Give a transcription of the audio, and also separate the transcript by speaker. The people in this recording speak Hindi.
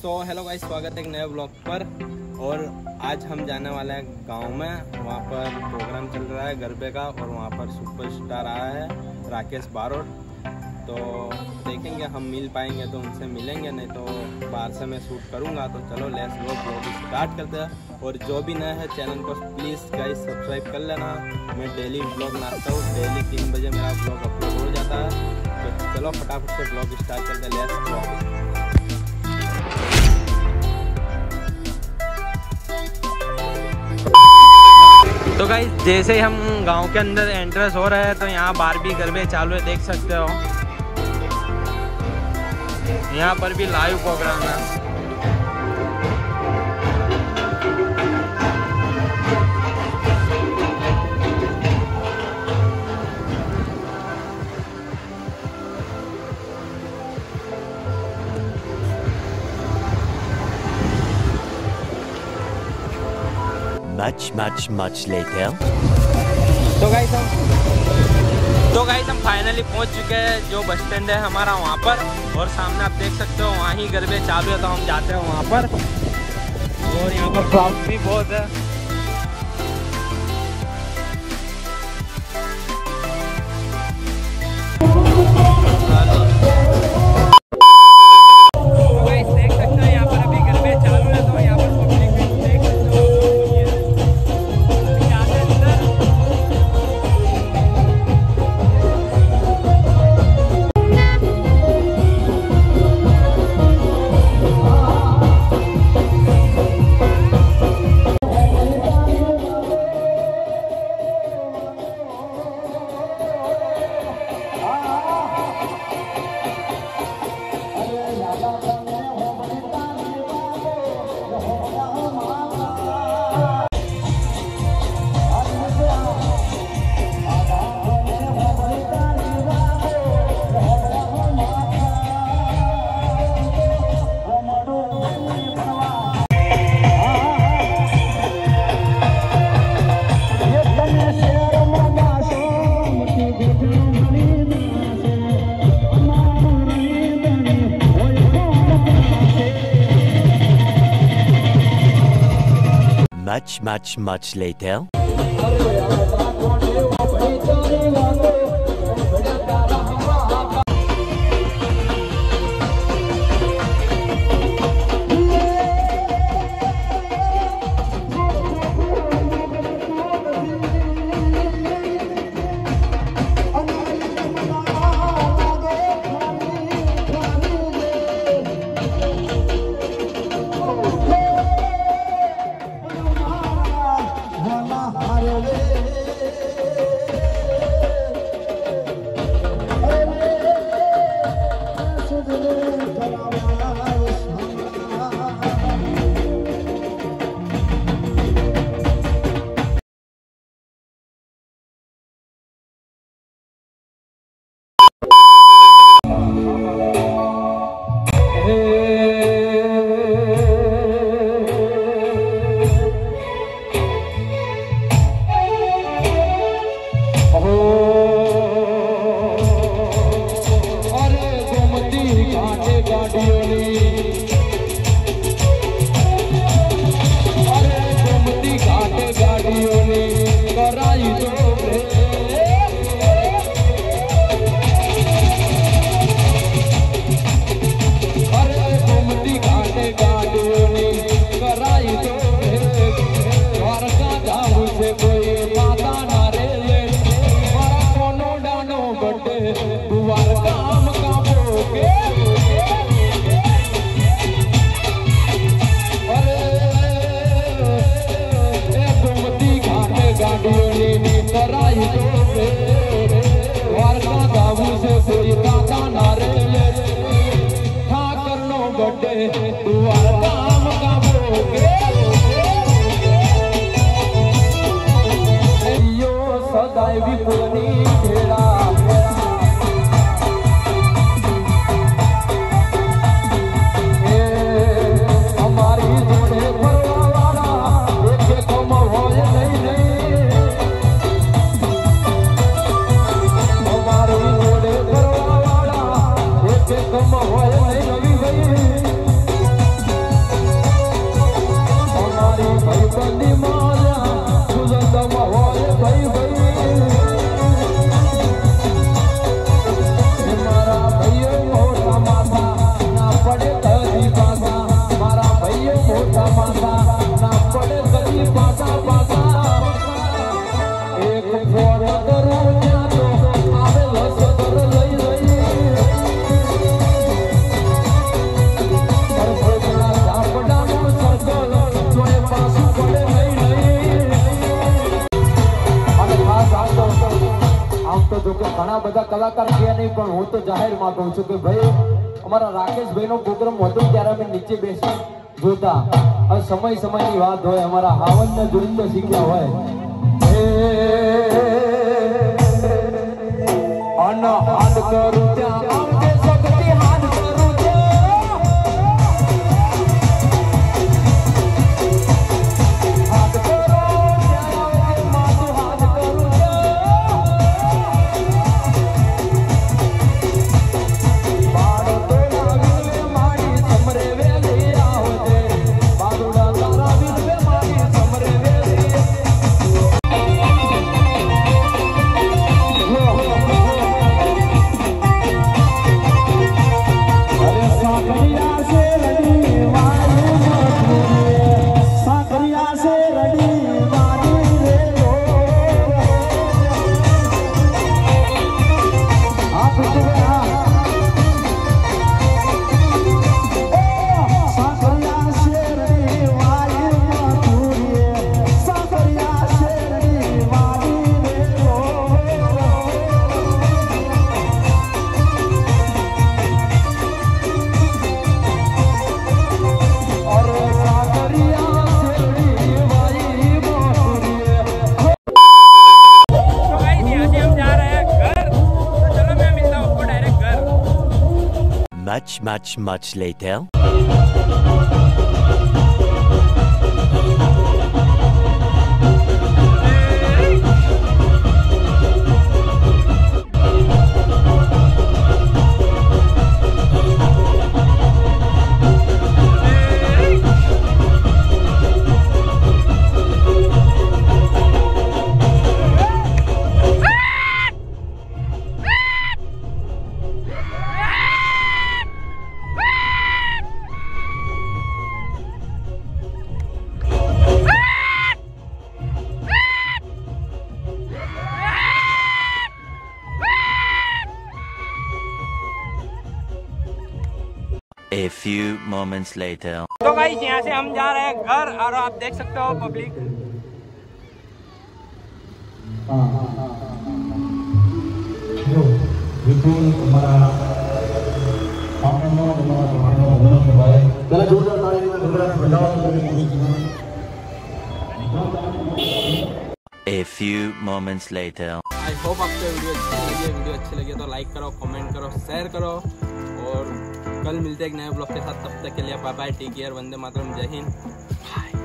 Speaker 1: तो हेलो गाइस, स्वागत है एक नए ब्लॉग पर। और आज हम जाने वाले हैं गांव में। वहाँ पर प्रोग्राम चल रहा है गरबे का और वहाँ पर सुपरस्टार आया है राकेश बारोट। तो देखेंगे हम मिल पाएंगे तो उनसे मिलेंगे, नहीं तो बाहर से मैं शूट करूँगा। तो चलो लेट्स गो, ब्लॉग स्टार्ट करते हैं। और जो भी नया है चैनल को प्लीज़ गाइस सब्सक्राइब कर लेना। मैं डेली ब्लॉग लाता हूँ, डेली 3 बजे मेरा ब्लॉग अपलोड हो जाता है। तो चलो फटाफट से ब्लॉग स्टार्ट करते हैं, लेट्स गो। तो गाइस जैसे ही हम गांव के अंदर एंट्रेंस हो रहे हैं तो यहाँ बारबी गरबे चालू है, देख सकते हो। यहाँ पर भी लाइव प्रोग्राम है।
Speaker 2: Much later.
Speaker 1: तो गाइस हम फाइनली पहुंच चुके हैं जो बस स्टैंड है हमारा वहाँ पर। और सामने आप देख सकते हो वहाँ ही गरबे चालू है, तो हम जाते हैं वहाँ पर। और यहाँ पर क्राउड भी बहुत है।
Speaker 2: Much later.
Speaker 3: ઘણા બધા કલાકાર છે નહીં, પણ હું તો જાહેરમાં કહું છું કે ભાઈ અમારા રાકેશભાઈનો પ્રોગ્રામ હતો ત્યારે અમે નીચે બેસી જોતા. હવે સમયની વાત હોય, અમારા હાવનને જોઈને તો શીખ્યા હોય. અન હાથ કરું ત્યાં આવજે શક્તિ, હાથ કરું હાથ કરો ત્યાં આવજે માથું, હાથ કરું બાળો તો લાવી મારી સમરે વેલી આવજે, બાળુડા તારા વિનવે મારી સમરે વેલી.
Speaker 2: Much later. A few moments later.
Speaker 1: तो गाइस यहाँ से हम जा रहे हैं घर, और आप देख सकते हो public.
Speaker 2: A few moments later.
Speaker 1: I hope आपको वीडियो अच्छी लगी तो लाइक करो, कमेंट करो, शेयर करो, और कल मिलते हैं एक नए ब्लॉग के साथ. तब तक के लिए बाय बाय, टेक केयर, वंदे मातरम, जय हिंद, बाय.